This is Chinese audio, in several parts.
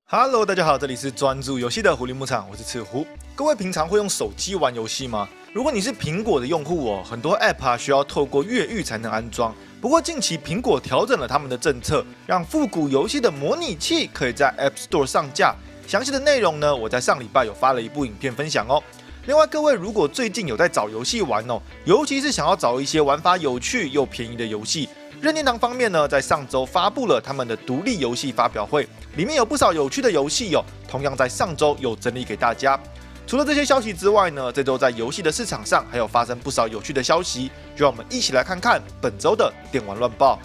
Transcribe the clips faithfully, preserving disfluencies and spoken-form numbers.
Hello， 大家好，这里是专注游戏的狐狸牧场，我是赤狐。各位平常会用手机玩游戏吗？如果你是苹果的用户哦，很多 App 啊需要透过越狱才能安装。不过近期苹果调整了他们的政策，让复古游戏的模拟器可以在 App Store 上架。详细的内容呢，我在上礼拜有发了一部影片分享哦。另外，各位如果最近有在找游戏玩哦，尤其是想要找一些玩法有趣又便宜的游戏。任天堂方面呢，在上周发布了他们的独立游戏发表会，里面有不少有趣的游戏哦。同样在上周有整理给大家。除了这些消息之外呢，这周在游戏的市场上还有发生不少有趣的消息，就让我们一起来看看本周的电玩乱报。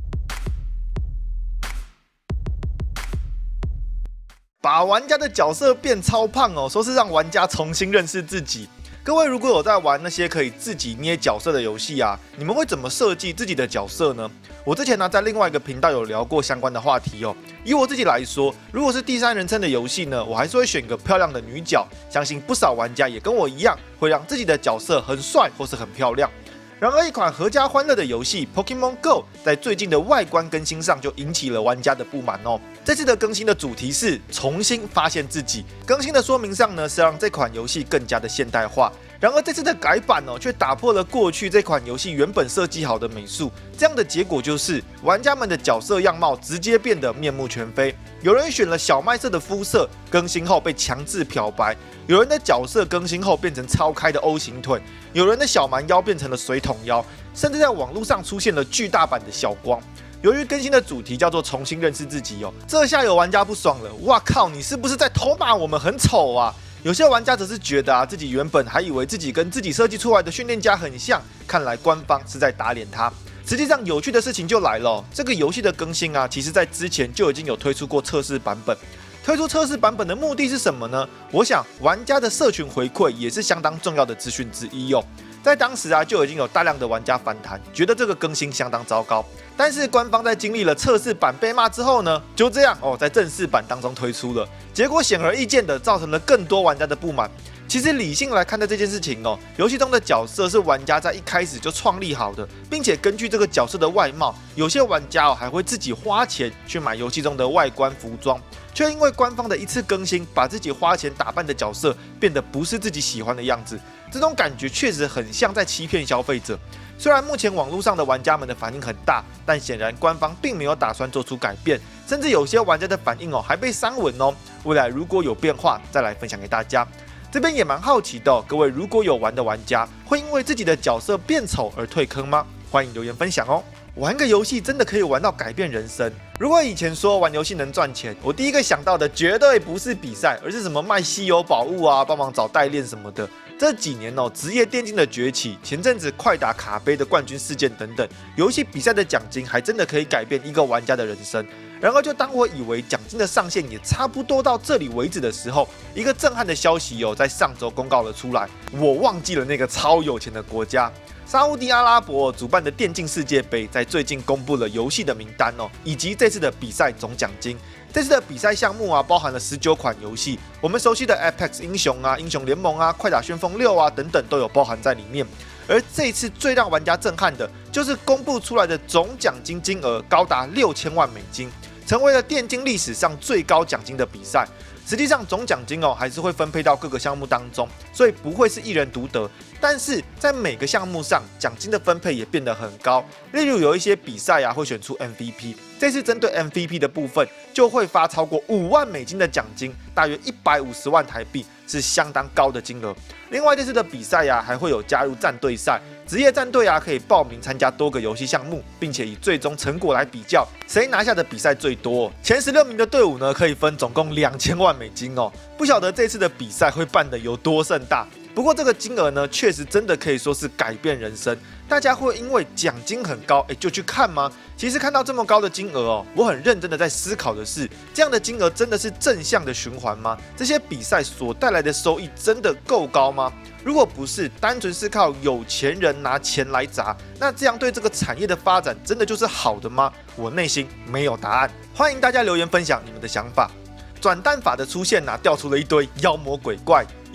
把玩家的角色变超胖哦，说是让玩家重新认识自己。各位如果有在玩那些可以自己捏角色的游戏啊，你们会怎么设计自己的角色呢？我之前呢、啊、在另外一个频道有聊过相关的话题哦。以我自己来说，如果是第三人称的游戏呢，我还是会选个漂亮的女角，相信不少玩家也跟我一样，会让自己的角色很帅或是很漂亮。然而，一款合家欢乐的游戏《Pokémon Go》在最近的外观更新上就引起了玩家的不满哦。这次的更新的主题是重新发现自己，更新的说明上呢是让这款游戏更加的现代化。然而这次的改版哦，却打破了过去这款游戏原本设计好的美术，这样的结果就是玩家们的角色样貌直接变得面目全非。有人选了小麦色的肤色，更新后被强制漂白；有人的角色更新后变成超开的 O 型腿；有人的小蛮腰变成了水桶腰，甚至在网络上出现了巨大版的小光。由于更新的主题叫做重新认识自己哦，这下有玩家不爽了，哇靠，你是不是在偷骂我们很丑啊？有些玩家则是觉得啊，自己原本还以为自己跟自己设计出来的训练家很像，看来官方是在打脸他。实际上，有趣的事情就来了、哦，这个游戏的更新啊，其实在之前就已经有推出过测试版本。推出测试版本的目的是什么呢？我想玩家的社群回馈也是相当重要的资讯之一哦。在当时啊，就已经有大量的玩家反弹，觉得这个更新相当糟糕。但是官方在经历了测试版被骂之后呢，就这样哦，在正式版当中推出了，结果显而易见的造成了更多玩家的不满。其实理性来看待这件事情哦，游戏中的角色是玩家在一开始就创立好的，并且根据这个角色的外貌，有些玩家哦还会自己花钱去买游戏中的外观服装，却因为官方的一次更新，把自己花钱打扮的角色变得不是自己喜欢的样子。这种感觉确实很像在欺骗消费者。虽然目前网络上的玩家们的反应很大，但显然官方并没有打算做出改变，甚至有些玩家的反应哦还被删文哦。未来如果有变化，再来分享给大家。这边也蛮好奇的、哦，各位如果有玩的玩家，会因为自己的角色变丑而退坑吗？欢迎留言分享哦。玩个游戏真的可以玩到改变人生。如果以前说玩游戏能赚钱，我第一个想到的绝对不是比赛，而是什么卖稀有宝物啊，帮忙找代练什么的。这几年哦，职业电竞的崛起，前阵子快打卡杯的冠军事件等等，游戏比赛的奖金还真的可以改变一个玩家的人生。然而，就当我以为奖金的上限也差不多到这里为止的时候，一个震撼的消息哦，在上周公告了出来。我忘记了那个超有钱的国家。沙烏地阿拉伯主办的电竞世界杯在最近公布了游戏的名单哦，以及这次的比赛总奖金。这次的比赛项目啊，包含了十九款游戏，我们熟悉的 Apex 英雄啊、英雄联盟啊、快打旋风六啊等等都有包含在里面。而这一次最让玩家震撼的，就是公布出来的总奖金金额高达六千万美金，成为了电竞历史上最高奖金的比赛。实际上总奖金哦还是会分配到各个项目当中，所以不会是一人独得。但是在每个项目上，奖金的分配也变得很高。例如有一些比赛啊会选出 M V P， 这次针对 M V P 的部分就会发超过五万美金的奖金，大约一百五十万台币，是相当高的金额。另外这次的比赛啊还会有加入战队赛，职业战队啊可以报名参加多个游戏项目，并且以最终成果来比较，谁拿下的比赛最多。前十六名的队伍呢可以分总共两千万美金哦。不晓得这次的比赛会办得有多盛大。不过这个金额呢，确实真的可以说是改变人生。大家会因为奖金很高，哎，就去看吗？其实看到这么高的金额哦，我很认真的在思考的是，这样的金额真的是正向的循环吗？这些比赛所带来的收益真的够高吗？如果不是，单纯是靠有钱人拿钱来砸，那这样对这个产业的发展真的就是好的吗？我内心没有答案。欢迎大家留言分享你们的想法。转蛋法的出现啊，调出了一堆妖魔鬼怪。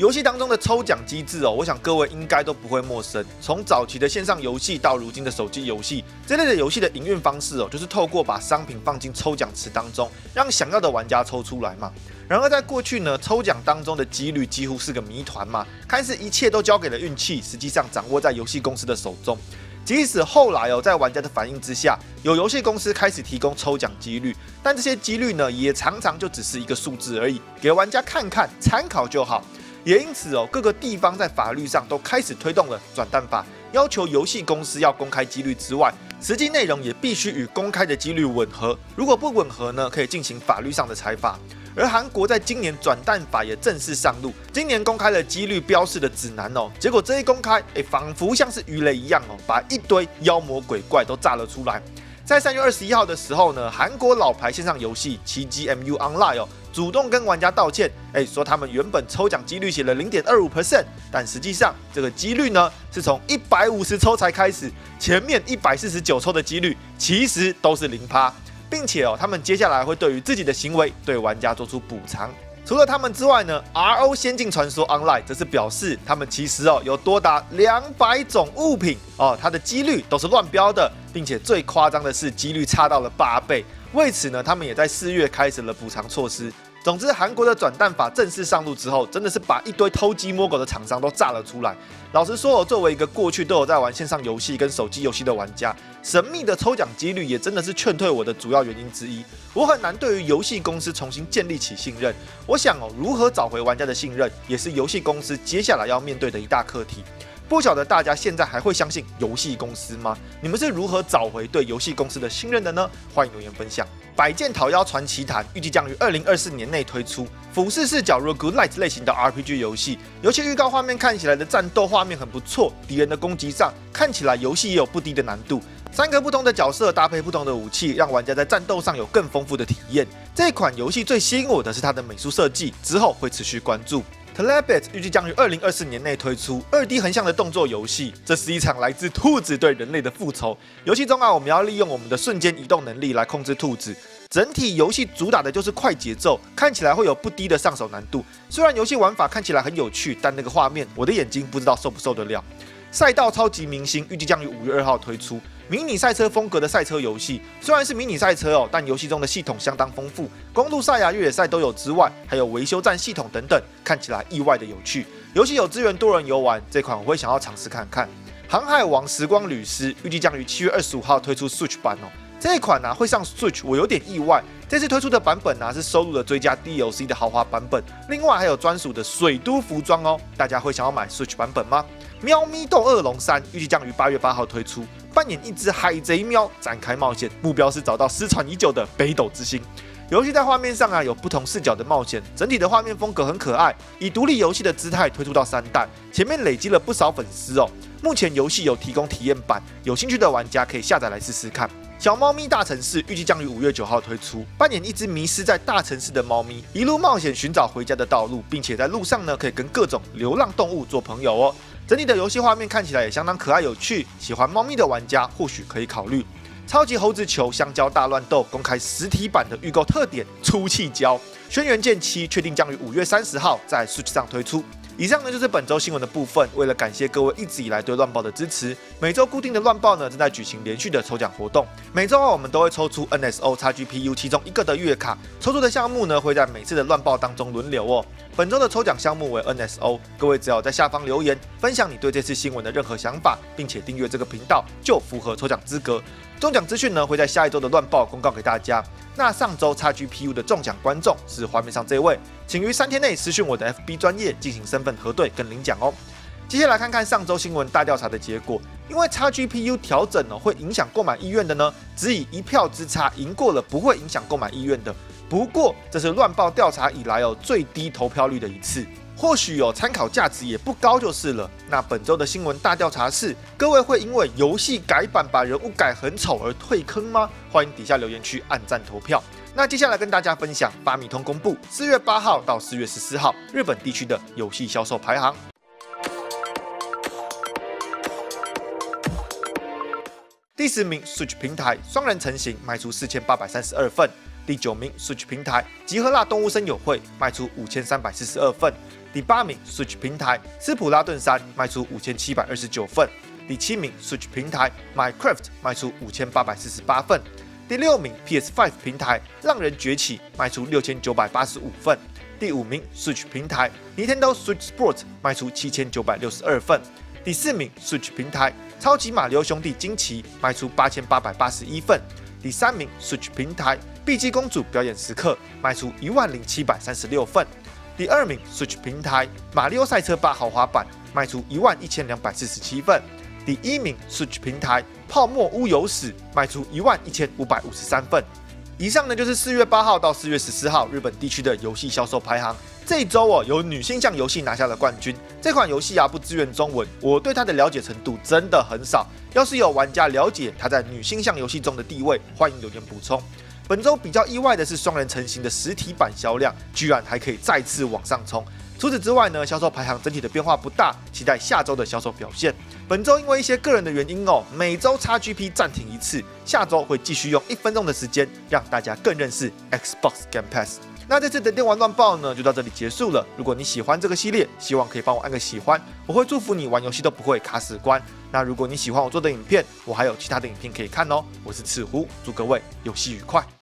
游戏当中的抽奖机制哦，我想各位应该都不会陌生。从早期的线上游戏到如今的手机游戏，这类的游戏的营运方式哦，就是透过把商品放进抽奖池当中，让想要的玩家抽出来嘛。然而在过去呢，抽奖当中的几率几乎是个谜团嘛，看似一切都交给了运气，实际上掌握在游戏公司的手中。即使后来哦，在玩家的反应之下，有游戏公司开始提供抽奖几率，但这些几率呢，也常常就只是一个数字而已，给玩家看看参考就好。也因此哦，各个地方在法律上都开始推动了转蛋法，要求游戏公司要公开几率之外，实际内容也必须与公开的几率吻合。如果不吻合呢，可以进行法律上的裁罚。而韩国在今年转蛋法也正式上路，今年公开了几率标示的指南哦。结果这一公开，哎，仿佛像是鱼雷一样哦，把一堆妖魔鬼怪都炸了出来。在三月二十一号的时候呢，韩国老牌线上游戏奇迹 M U Online 哦，主动跟玩家道歉，哎，说他们原本抽奖几率写了 零点二五 percent， 但实际上这个几率呢是从一百五十抽才开始，前面一百四十九抽的几率其实都是 百分之零， 并且哦，他们接下来会对于自己的行为对玩家做出补偿。除了他们之外呢 ，R O 仙境传说 Online 则是表示，他们其实哦有多达两百种物品哦，它的几率都是乱标的，并且最夸张的是几率差到了八倍。为此呢，他们也在四月开始了补偿措施。总之，韩国的转蛋法正式上路之后，真的是把一堆偷鸡摸狗的厂商都炸了出来。老实说，我作为一个过去都有在玩线上游戏跟手机游戏的玩家，神秘的抽奖几率也真的是劝退我的主要原因之一。我很难对于游戏公司重新建立起信任。我想哦，如何找回玩家的信任，也是游戏公司接下来要面对的一大课题。不晓得大家现在还会相信游戏公司吗？你们是如何找回对游戏公司的信任的呢？欢迎留言分享。百剑讨妖传奇坛预计将于二零二四年内推出，俯视视角 roguelite 类型的 R P G 游戏。游戏预告画面看起来的战斗画面很不错，敌人的攻击上看起来游戏也有不低的难度。三个不同的角色搭配不同的武器，让玩家在战斗上有更丰富的体验。这款游戏最吸引我的是它的美术设计，之后会持续关注。Telebit 预计将于二零二四年内推出 二 D 横向的动作游戏，这是一场来自兔子对人类的复仇。游戏中啊，我们要利用我们的瞬间移动能力来控制兔子。整体游戏主打的就是快节奏，看起来会有不低的上手难度。虽然游戏玩法看起来很有趣，但那个画面，我的眼睛不知道受不受得了。赛道超级明星预计将于五月二号推出。迷你赛车风格的赛车游戏，虽然是迷你赛车哦，但游戏中的系统相当丰富，公路赛啊、越野赛都有之外，还有维修站系统等等，看起来意外的有趣。游戏有支援多人游玩，这款我会想要尝试看看。航海王时光旅师预计将于七月二十五号推出 Switch 版哦，这一款呢、啊、会上 Switch， 我有点意外。这次推出的版本呢、啊、是收录了追加 D L C 的豪华版本，另外还有专属的水都服装哦，大家会想要买 Switch 版本吗？喵咪斗恶龙三预计将于八月八号推出。扮演一只海贼喵展开冒险，目标是找到失传已久的北斗之星。游戏在画面上啊有不同视角的冒险，整体的画面风格很可爱，以独立游戏的姿态推出到三代，前面累积了不少粉丝哦。目前游戏有提供体验版，有兴趣的玩家可以下载来试试看。小猫咪大城市预计将于五月九号推出，扮演一只迷失在大城市的猫咪，一路冒险寻找回家的道路，并且在路上呢可以跟各种流浪动物做朋友哦。整体的游戏画面看起来也相当可爱有趣，喜欢猫咪的玩家或许可以考虑。超级猴子球香蕉大乱斗公开实体版的预购特点出气胶，轩辕剑七确定将于五月三十号在 Switch 上推出。以上呢就是本周新闻的部分。为了感谢各位一直以来对乱报的支持，每周固定的乱报呢正在举行连续的抽奖活动。每周二我们都会抽出 N S O X G P U 其中一个的月卡，抽出的项目呢会在每次的乱报当中轮流哦。本周的抽奖项目为 N S O， 各位只要在下方留言分享你对这次新闻的任何想法，并且订阅这个频道，就符合抽奖资格。中奖资讯呢会在下一周的乱报公告给大家。那上周 X G P U 的中奖观众是画面上这位，请于三天内私讯我的 F B 专页进行身份核对跟领奖哦。接下来看看上周新闻大调查的结果，因为 X G P U 调整哦会影响购买意愿的呢，只以一票之差赢过了不会影响购买意愿的。不过这是乱报调查以来哦最低投票率的一次。或许有参考价值也不高就是了。那本周的新闻大调查是：各位会因为游戏改版把人物改很丑而退坑吗？欢迎底下留言区按赞投票。那接下来跟大家分享发米通公布四月八号到四月十四号日本地区的游戏销售排行。第十名 Switch 平台双人成型卖出四千八百三十二份。第九名 Switch 平台集合啦动物森友会卖出五千三百四十二份。 第八名 Switch 平台《斯普拉顿三》卖出五千七百二十九份。第七名 Switch 平台 Minecraft 卖出五千八百四十八份。第六名 P S 五 平台《浪人崛起》卖出六千九百八十五份。第五名 Switch 平台 Nintendo Switch Sport 卖出七千九百六十二份。第四名 Switch 平台《超级马里奥兄弟惊奇》卖出八千八百八十一份。第三名 Switch 平台《碧姬公主表演时刻》卖出一万零七百三十六份。第二名 Switch 平台《马里奥赛车八豪华版》卖出一万一千两百四十七份。第一名 Switch 平台《泡沫乌有史》卖出一万一千五百五十三份。以上呢就是四月八号到四月十四号日本地区的游戏销售排行。这一周哦，有女性向游戏拿下了冠军。这款游戏啊不支援中文，我对它的了解程度真的很少。要是有玩家了解它在女性向游戏中的地位，欢迎留言补充。本周比较意外的是，双人成行的实体版销量居然还可以再次往上冲。除此之外呢，销售排行整体的变化不大，期待下周的销售表现。本周因为一些个人的原因哦，每周 X G P 暂停一次，下周会继续用一分钟的时间让大家更认识 Xbox Game Pass。那这次的电玩乱报呢，就到这里结束了。如果你喜欢这个系列，希望可以帮我按个喜欢，我会祝福你玩游戏都不会卡死关。那如果你喜欢我做的影片，我还有其他的影片可以看哦。我是赤狐，祝各位游戏愉快。